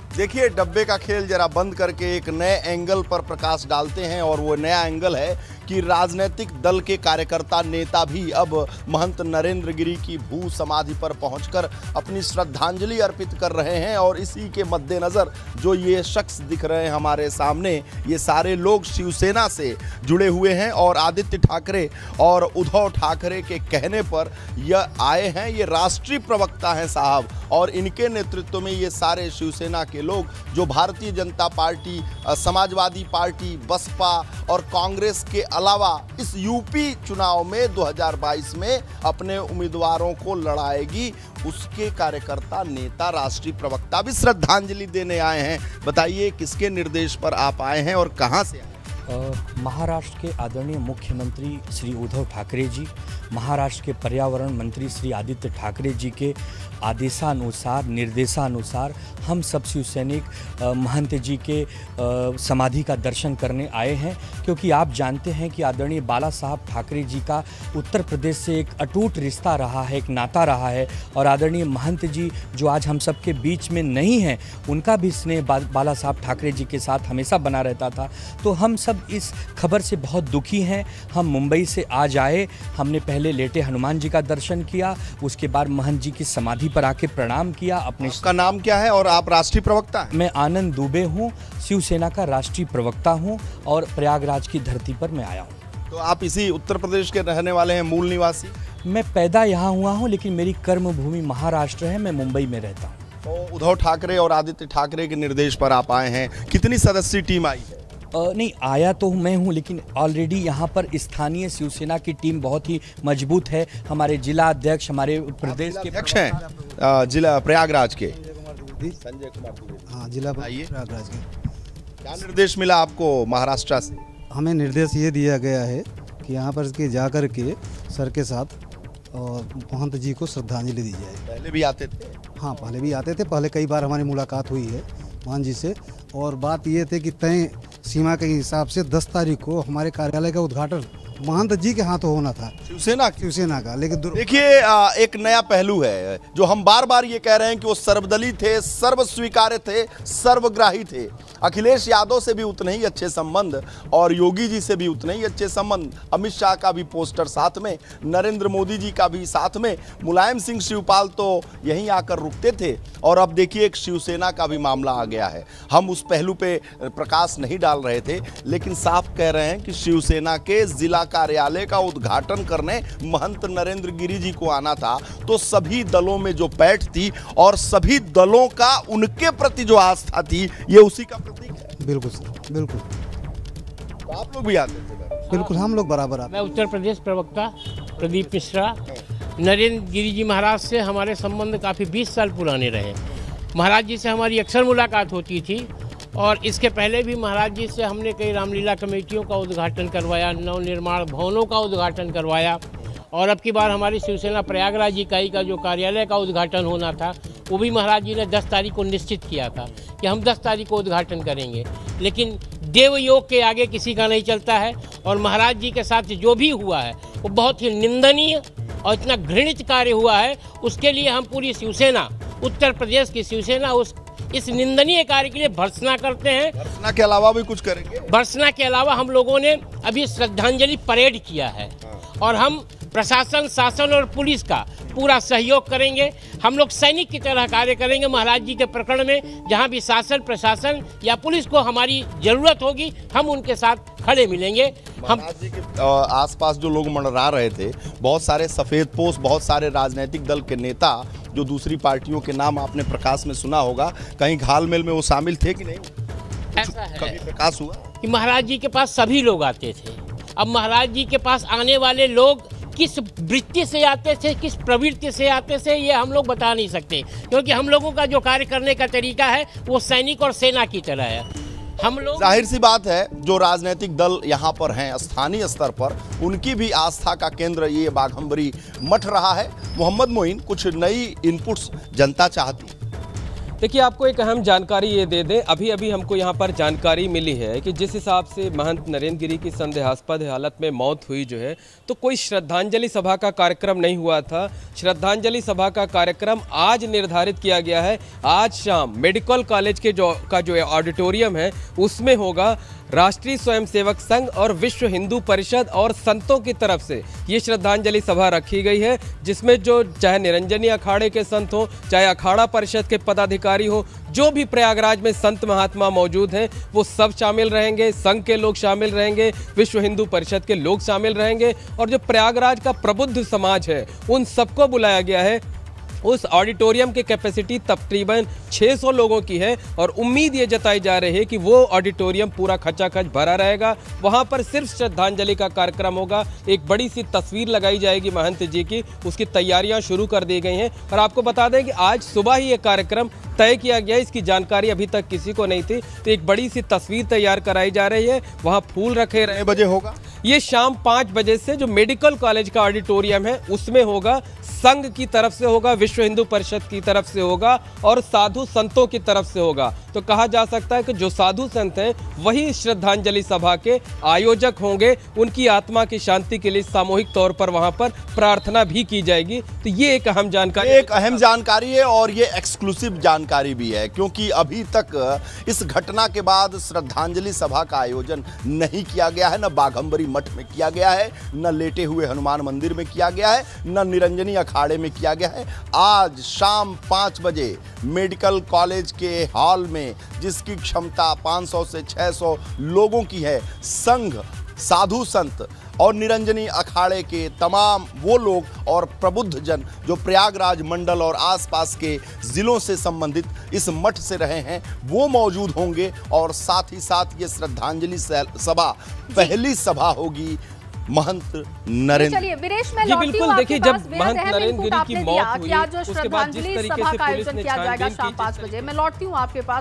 देखिए, डब्बे का खेल जरा बंद करके एक नए एंगल पर प्रकाश डालते हैं और वो नया एंगल है कि राजनीतिक दल के कार्यकर्ता नेता भी अब महंत नरेंद्र गिरी की भू समाधि पर पहुंचकर अपनी श्रद्धांजलि अर्पित कर रहे हैं। और इसी के मद्देनज़र जो ये शख्स दिख रहे हैं हमारे सामने, ये सारे लोग शिवसेना से जुड़े हुए हैं और आदित्य ठाकरे और उद्धव ठाकरे के कहने पर यह आए हैं। ये राष्ट्रीय प्रवक्ता हैं साहब, और इनके नेतृत्व में ये सारे शिवसेना के लोग जो भारतीय जनता पार्टी, समाजवादी पार्टी, बसपा और कांग्रेस के अलावा इस यूपी चुनाव में 2022 में अपने उम्मीदवारों को लड़ाएगी, उसके कार्यकर्ता, नेता, राष्ट्रीय प्रवक्ता भी श्रद्धांजलि देने आए हैं। बताइए किसके निर्देश पर आप आए हैं और कहां से आए? महाराष्ट्र के आदरणीय मुख्यमंत्री श्री उद्धव ठाकरे जी, महाराष्ट्र के पर्यावरण मंत्री श्री आदित्य ठाकरे जी के आदेशानुसार, निर्देशानुसार हम सब शिव सैनिक महंत जी के समाधि का दर्शन करने आए हैं, क्योंकि आप जानते हैं कि आदरणीय बाला साहब ठाकरे जी का उत्तर प्रदेश से एक अटूट रिश्ता रहा है, एक नाता रहा है, और आदरणीय महंत जी जो आज हम सब के बीच में नहीं हैं, उनका भी स्नेह बाला साहब ठाकरे जी के साथ हमेशा बना रहता था। तो हम सब इस खबर से बहुत दुखी हैं। हम मुंबई से आज आए, हमने पहले लेटे हनुमान जी का दर्शन किया, उसके बाद महंत जी की समाधि पर आके प्रणाम किया। आपका नाम क्या है और आप राष्ट्रीय प्रवक्ता हैं? मैं आनंद दुबे हूँ, शिवसेना का राष्ट्रीय प्रवक्ता हूँ और प्रयागराज की धरती पर मैं आया हूँ। तो आप इसी उत्तर प्रदेश के रहने वाले हैं, मूल निवासी? मैं पैदा यहाँ हुआ हूँ, लेकिन मेरी कर्म भूमि महाराष्ट्र है, मैं मुंबई में रहता हूँ। तो उद्धव ठाकरे और आदित्य ठाकरे के निर्देश पर आप आए हैं। कितनी सदस्यीय टीम आई है? नहीं, आया तो मैं हूं, लेकिन ऑलरेडी यहाँ पर स्थानीय शिवसेना की टीम बहुत ही मजबूत है। हमारे जिला अध्यक्ष, हमारे प्रदेश के अध्यक्ष हैं जिला प्रयागराज के संजय कुमार। हाँ, जिला प्रयागराज के। क्या निर्देश मिला आपको महाराष्ट्र से? हमें निर्देश ये दिया गया है कि यहाँ पर के जाकर के सर के साथ और महंत जी को श्रद्धांजलि दी जाए। पहले भी आते थे? हाँ, पहले भी आते थे। पहले कई बार हमारी मुलाकात हुई है महंत जी से, और बात ये थी कि तय सीमा के हिसाब से 10 तारीख को हमारे कार्यालय का उद्घाटन महंत जी के हाथों होना था, शिवसेना का। लेकिन देखिए, एक नया पहलू है जो हम बार बार ये कह रहे हैं कि वो सर्वदलीय थे, सर्व स्वीकार्य थे, सर्वग्राही थे। अखिलेश यादव से भी उतने ही अच्छे संबंध और योगी जी से भी उतने ही अच्छे संबंध, अमित शाह का भी पोस्टर साथ में, नरेंद्र मोदी जी का भी साथ में, मुलायम सिंह शिवपाल तो यहीं आकर रुकते थे। और अब देखिए एक शिवसेना का भी मामला आ गया है। हम उस पहलू पे प्रकाश नहीं डाल रहे थे, लेकिन साफ कह रहे हैं कि शिवसेना के जिला कार्यालय का उद्घाटन करने महंत नरेंद्र गिरी जी को आना था, तो सभी दलों में जो पैठ थी और सभी दलों का उनके प्रति जो आस्था थी, ये उसी का प्रतीक है। बिल्कुल सर, बिल्कुल। तो आप लोग भी आते थे? बिल्कुल, हम लोग बराबर आते। मैं उत्तर प्रदेश प्रवक्ता प्रदीप मिश्रा। नरेंद्र गिरी जी महाराज से हमारे संबंध काफ़ी 20 साल पुराने रहे। महाराज जी से हमारी अक्सर मुलाकात होती थी, और इसके पहले भी महाराज जी से हमने कई रामलीला कमेटियों का उद्घाटन करवाया, नवनिर्माण भवनों का उद्घाटन करवाया, और अब की बार हमारी शिवसेना प्रयागराज इकाई का जो कार्यालय का उद्घाटन होना था, वो भी महाराज जी ने 10 तारीख को निश्चित किया था कि हम 10 तारीख को उद्घाटन करेंगे। लेकिन देव योग के आगे किसी का नहीं चलता है, और महाराज जी के साथ जो भी हुआ है वो बहुत ही निंदनीय और इतना घृणित कार्य हुआ है। उसके लिए हम पूरी शिवसेना, उत्तर प्रदेश की शिवसेना इस निंदनीय कार्य के लिए भर्त्सना करते हैं। भर्त्सना के अलावा भी कुछ करेंगे? भर्त्सना के अलावा हम लोगों ने अभी श्रद्धांजलि परेड किया है, और हम प्रशासन, शासन और पुलिस का पूरा सहयोग करेंगे। हम लोग सैनिक की तरह कार्य करेंगे महाराज जी के प्रकरण में। जहां भी शासन, प्रशासन या पुलिस को हमारी जरूरत होगी, हम उनके साथ खड़े मिलेंगे। हम महाराज जी के आसपास जो लोग मंडरा रहे थे, बहुत सारे सफेद पोश, बहुत सारे राजनीतिक दल के नेता, जो दूसरी पार्टियों के नाम आपने प्रकाश में सुना होगा, कहीं घालमेल में वो शामिल थे कि नहीं? ऐसा है, कभी प्रकाश हुआ कि महाराज जी के पास सभी लोग आते थे। अब महाराज जी के पास आने वाले लोग किस वृत्ति से आते थे, किस प्रवृत्ति से आते थे, ये हम लोग बता नहीं सकते, क्योंकि हम लोगों का जो कार्य करने का तरीका है वो सैनिक और सेना की तरह है। हम लोग, जाहिर सी बात है, जो राजनीतिक दल यहाँ पर हैं स्थानीय स्तर पर, उनकी भी आस्था का केंद्र ये बाघंबरी मठ रहा है। मोहम्मद मोइन, कुछ नई इनपुट्स जनता चाहती है? देखिए, आपको एक अहम जानकारी ये दे दें, अभी अभी हमको यहाँ पर जानकारी मिली है कि जिस हिसाब से महंत नरेंद्र गिरी की संदेहास्पद हालत में मौत हुई जो है, तो कोई श्रद्धांजलि सभा का कार्यक्रम नहीं हुआ था। श्रद्धांजलि सभा का कार्यक्रम आज निर्धारित किया गया है। आज शाम मेडिकल कॉलेज के जो ऑडिटोरियम है उसमें होगा। राष्ट्रीय स्वयंसेवक संघ और विश्व हिंदू परिषद और संतों की तरफ से ये श्रद्धांजलि सभा रखी गई है, जिसमें जो चाहे निरंजनी अखाड़े के संत हो, चाहे अखाड़ा परिषद के पदाधिकारी हो, जो भी प्रयागराज में संत महात्मा मौजूद हैं वो सब शामिल रहेंगे। संघ के लोग शामिल रहेंगे, विश्व हिंदू परिषद के लोग शामिल रहेंगे और जो प्रयागराज का प्रबुद्ध समाज है उन सबको बुलाया गया है। उस ऑडिटोरियम की कैपेसिटी तकरीबन 600 लोगों की है और उम्मीद ये जताई जा रही है कि वो ऑडिटोरियम पूरा खचाखच भरा रहेगा। वहाँ पर सिर्फ श्रद्धांजलि का कार्यक्रम होगा। एक बड़ी सी तस्वीर लगाई जाएगी महंत जी की, उसकी तैयारियां शुरू कर दी गई हैं। और आपको बता दें कि आज सुबह ही ये कार्यक्रम तय किया गया, इसकी जानकारी अभी तक किसी को नहीं थी। तो एक बड़ी सी तस्वीर तैयार कराई जा रही है। वहाँ फूल रखे रहे बजे होगा ये शाम 5 बजे से जो मेडिकल कॉलेज का ऑडिटोरियम है उसमें होगा। संघ की तरफ से होगा, विश्व हिंदू परिषद की तरफ से होगा और साधु संतों की तरफ से होगा। तो कहा जा सकता है कि जो साधु संत हैं वही श्रद्धांजलि सभा के आयोजक होंगे। उनकी आत्मा की शांति के लिए सामूहिक तौर पर वहां पर प्रार्थना भी की जाएगी। तो ये एक अहम जानकारी है और ये एक्सक्लूसिव जानकारी भी है, क्योंकि अभी तक इस घटना के बाद श्रद्धांजलि सभा का आयोजन नहीं किया गया है। न बाघंबरी मठ में किया गया है, न लेटे हुए हनुमान मंदिर में किया गया है, न निरंजनी अखाड़े में किया गया है। आज शाम 5 बजे मेडिकल कॉलेज के हॉल में, जिसकी क्षमता 500 से 600 लोगों की है, संघ, साधु संत और निरंजनी अखाड़े के तमाम वो लोग और प्रबुद्ध जन जो प्रयागराज मंडल और आसपास के जिलों से संबंधित इस मठ से रहे हैं वो मौजूद होंगे। और साथ ही साथ ये श्रद्धांजलि सभा पहली सभा होगी महंत नरेंद्र। चलिए वीरेश, मैं लौटती हूं आपके पास। जब महंत नरेंद्र गिरी की मौत हुई, आज जो श्रद्धांजलि सभा का आयोजन किया जाएगा शाम 5 बजे, मैं लौटती हूं आपके पास।